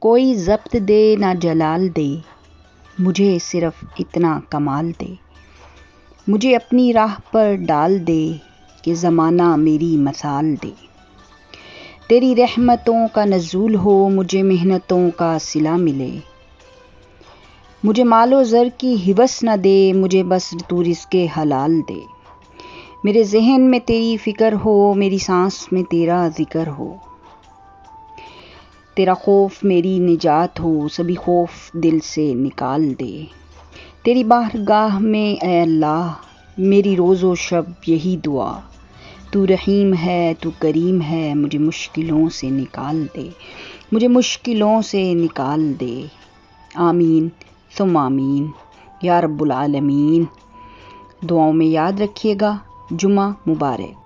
कोई ज़ब्त दे ना जलाल दे, मुझे सिर्फ़ इतना कमाल दे। मुझे अपनी राह पर डाल दे कि ज़माना मेरी मसाल दे। तेरी रहमतों का नज़ूल हो, मुझे मेहनतों का सिला मिले। मुझे मालो ज़र की हिवस न दे, मुझे बस तू रिज़्क़े हलाल दे। मेरे ज़हन में तेरी फ़िक्र हो, मेरी सांस में तेरा ज़िक्र हो। तेरा खौफ मेरी निजात हो, सभी खौफ दिल से निकाल दे। तेरी बारगाह में ऐ अल्लाह, मेरी रोज़ो शब यही दुआ। तू रहीम है, तू करीम है, मुझे मुश्किलों से निकाल दे। मुझे मुश्किलों से निकाल दे। आमीन सुम आमीन या रब्बुल आलमीन। दुआओं में याद रखिएगा। जुमा मुबारक।